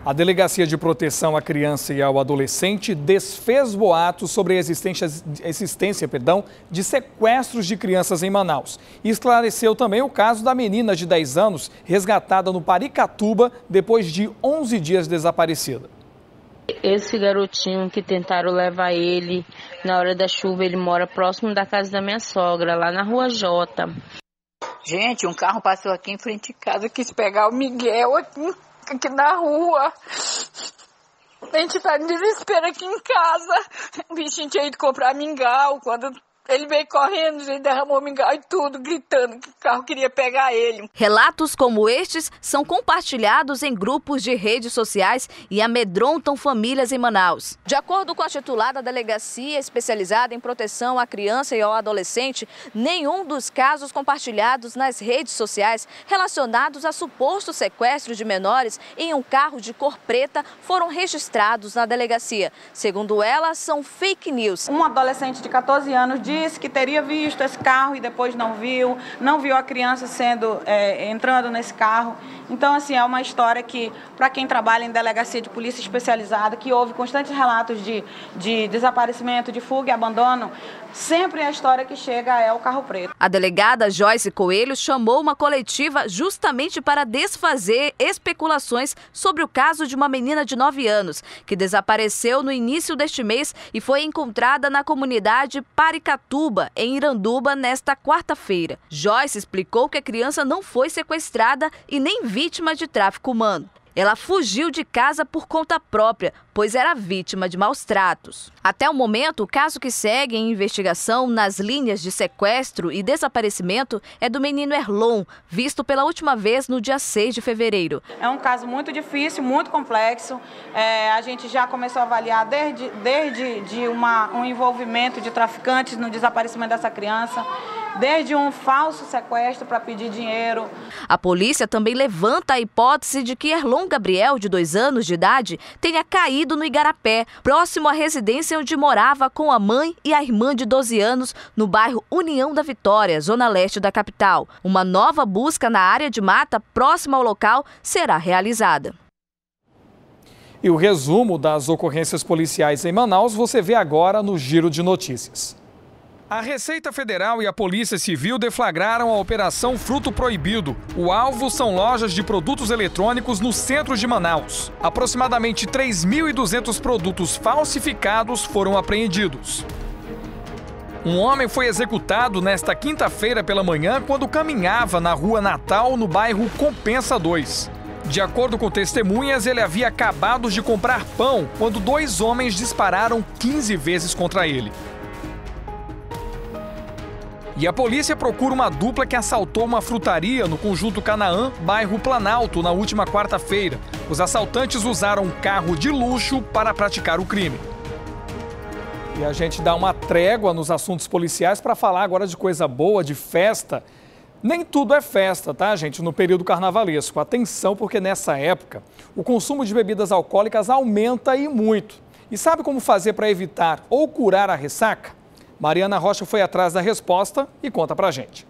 A Delegacia de Proteção à Criança e ao Adolescente desfez boatos sobre a existência de sequestros de crianças em Manaus. E esclareceu também o caso da menina de 10 anos resgatada no Paricatuba depois de 11 dias desaparecida. Esse garotinho que tentaram levar ele na hora da chuva, ele mora próximo da casa da minha sogra, lá na Rua J. Gente, um carro passou aqui em frente de casa, quis pegar o Miguel aqui na rua. A gente tá em desespero aqui em casa. O bichinho tinha ido comprar mingau. Quando ele veio correndo, ele derramou mingau e tudo, gritando que o carro queria pegar ele. Relatos como estes são compartilhados em grupos de redes sociais e amedrontam famílias em Manaus. De acordo com a titular da delegacia especializada em proteção à criança e ao adolescente, nenhum dos casos compartilhados nas redes sociais relacionados a suposto sequestro de menores em um carro de cor preta foram registrados na delegacia. Segundo ela, são fake news. Um adolescente de 14 anos disse que teria visto esse carro e depois não viu a criança entrando nesse carro. Então, assim, é uma história que, para quem trabalha em delegacia de polícia especializada, que houve constantes relatos de desaparecimento, de fuga e abandono, sempre a história que chega é o carro preto. A delegada Joyce Coelho chamou uma coletiva justamente para desfazer especulações sobre o caso de uma menina de 9 anos, que desapareceu no início deste mês e foi encontrada na comunidade Paricatuba, em Iranduba, nesta quarta-feira. Joyce explicou que a criança não foi sequestrada e nem vítima de tráfico humano. Ela fugiu de casa por conta própria, pois era vítima de maus tratos. Até o momento, o caso que segue em investigação nas linhas de sequestro e desaparecimento é do menino Erlon, visto pela última vez no dia 6 de fevereiro. É um caso muito difícil, muito complexo. A gente já começou a avaliar desde um envolvimento de traficantes no desaparecimento dessa criança, desde um falso sequestro para pedir dinheiro. A polícia também levanta a hipótese de que Erlon Gabriel, de 2 anos de idade, tenha caído no Igarapé, próximo à residência onde morava com a mãe e a irmã de 12 anos, no bairro União da Vitória, zona leste da capital. Uma nova busca na área de mata próxima ao local será realizada. E o resumo das ocorrências policiais em Manaus você vê agora no Giro de Notícias. A Receita Federal e a Polícia Civil deflagraram a Operação Fruto Proibido. O alvo são lojas de produtos eletrônicos no centro de Manaus. Aproximadamente 3.200 produtos falsificados foram apreendidos. Um homem foi executado nesta quinta-feira pela manhã quando caminhava na Rua Natal, no bairro Compensa 2. De acordo com testemunhas, ele havia acabado de comprar pão quando 2 homens dispararam 15 vezes contra ele. E a polícia procura uma dupla que assaltou uma frutaria no Conjunto Canaã, bairro Planalto, na última quarta-feira. Os assaltantes usaram um carro de luxo para praticar o crime. E a gente dá uma trégua nos assuntos policiais para falar agora de coisa boa, de festa. Nem tudo é festa, tá, gente, no período carnavalesco. Atenção, porque nessa época o consumo de bebidas alcoólicas aumenta e muito. E sabe como fazer para evitar ou curar a ressaca? Mariana Rocha foi atrás da resposta e conta pra gente.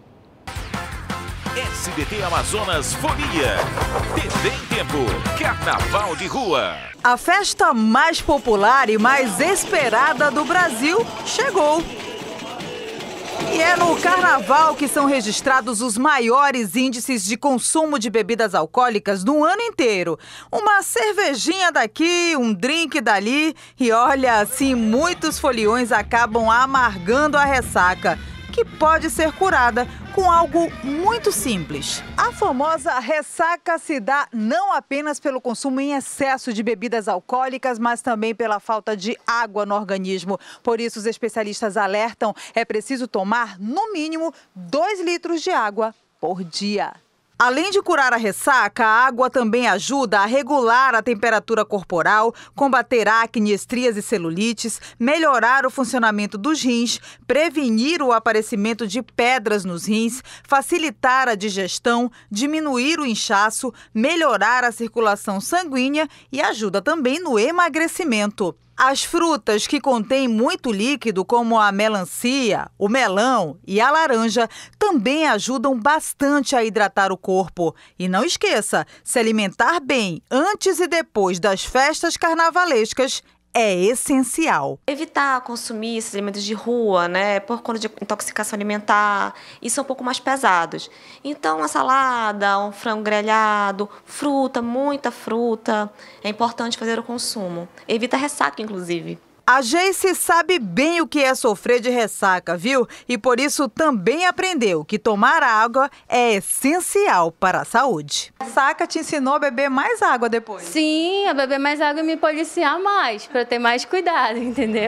SBT Amazonas Folia. TV em Tempo. Carnaval de Rua. A festa mais popular e mais esperada do Brasil chegou. E é no carnaval que são registrados os maiores índices de consumo de bebidas alcoólicas no ano inteiro. Uma cervejinha daqui, um drink dali e olha, assim, muitos foliões acabam amargando a ressaca, que pode ser curada com algo muito simples. A famosa ressaca se dá não apenas pelo consumo em excesso de bebidas alcoólicas, mas também pela falta de água no organismo. Por isso, os especialistas alertam, é preciso tomar, no mínimo, 2 litros de água por dia. Além de curar a ressaca, a água também ajuda a regular a temperatura corporal, combater acne, estrias e celulites, melhorar o funcionamento dos rins, prevenir o aparecimento de pedras nos rins, facilitar a digestão, diminuir o inchaço, melhorar a circulação sanguínea e ajuda também no emagrecimento. As frutas que contêm muito líquido, como a melancia, o melão e a laranja, também ajudam bastante a hidratar o corpo. E não esqueça, se alimentar bem antes e depois das festas carnavalescas é essencial. Evitar consumir esses alimentos de rua, né, por conta de intoxicação alimentar, e são um pouco mais pesados. Então, uma salada, um frango grelhado, fruta, muita fruta, é importante fazer o consumo. Evita ressaca, inclusive. A Geice sabe bem o que é sofrer de ressaca, viu? E por isso também aprendeu que tomar água é essencial para a saúde. A ressaca te ensinou a beber mais água depois? Sim, a beber mais água e me policiar mais, para ter mais cuidado, entendeu?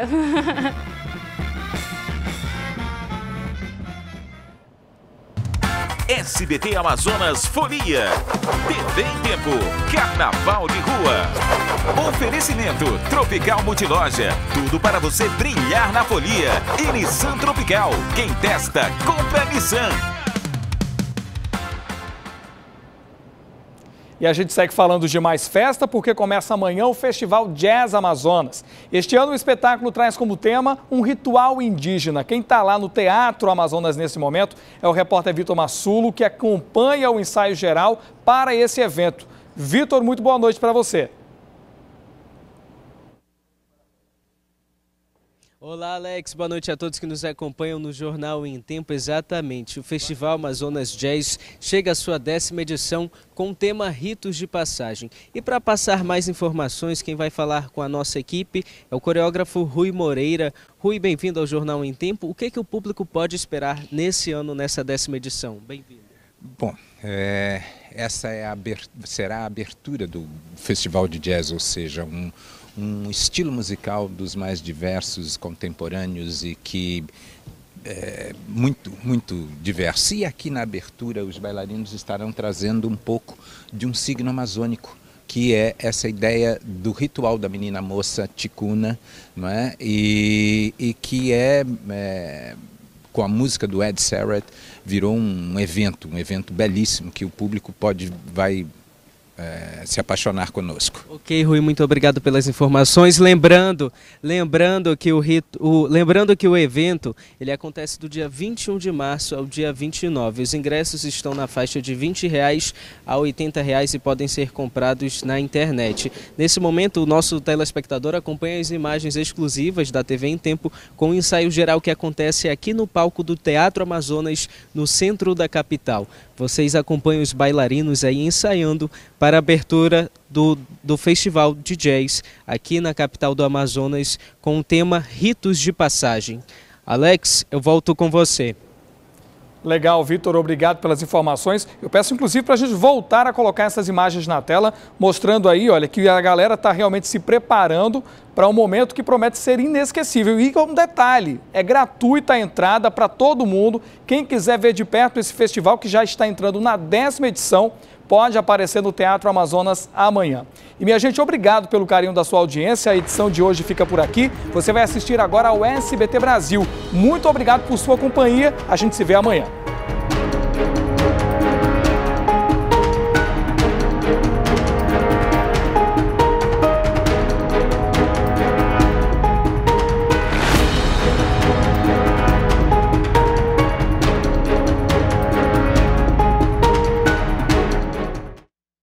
SBT Amazonas Folia. TV em Tempo. Carnaval de Rua. Oferecimento Tropical Multiloja. Tudo para você brilhar na folia. E Nissan Tropical. Quem testa, compra Nissan. E a gente segue falando de mais festa porque começa amanhã o Festival Jazz Amazonas. Este ano o espetáculo traz como tema um ritual indígena. Quem está lá no Teatro Amazonas nesse momento é o repórter Vitor Massulo, que acompanha o ensaio geral para esse evento. Vitor, muito boa noite para você. Olá, Alex. Boa noite a todos que nos acompanham no Jornal em Tempo. Exatamente. O Festival Amazonas Jazz chega à sua 10ª edição com o tema Ritos de Passagem. E para passar mais informações, quem vai falar com a nossa equipe é o coreógrafo Rui Moreira. Rui, bem-vindo ao Jornal em Tempo. O que o público pode esperar nesse ano, nessa 10ª edição? Bem-vindo. Bom, essa será a abertura do Festival de Jazz, ou seja, um estilo musical dos mais diversos, contemporâneos e que é muito diverso. E aqui na abertura os bailarinos estarão trazendo um pouco de um signo amazônico, que é essa ideia do ritual da menina moça ticuna, não é? E que com a música do Ed Serret, virou um evento belíssimo que o público vai se apaixonar conosco. Ok, Rui, muito obrigado pelas informações. Lembrando que o evento ele acontece do dia 21 de março ao dia 29. Os ingressos estão na faixa de R$20 a R$80 e podem ser comprados na internet. Nesse momento, o nosso telespectador acompanha as imagens exclusivas da TV em Tempo com o ensaio geral que acontece aqui no palco do Teatro Amazonas, no centro da capital. Vocês acompanham os bailarinos aí ensaiando para a abertura do Festival de Jazz aqui na capital do Amazonas com o tema Ritos de Passagem. Alex, eu volto com você. Legal, Vitor, obrigado pelas informações. Eu peço inclusive para a gente voltar a colocar essas imagens na tela, mostrando aí, olha, que a galera está realmente se preparando para um momento que promete ser inesquecível. E um detalhe, é gratuita a entrada para todo mundo. Quem quiser ver de perto esse festival, que já está entrando na 10ª edição, pode aparecer no Teatro Amazonas amanhã. E minha gente, obrigado pelo carinho da sua audiência. A edição de hoje fica por aqui. Você vai assistir agora ao SBT Brasil. Muito obrigado por sua companhia. A gente se vê amanhã.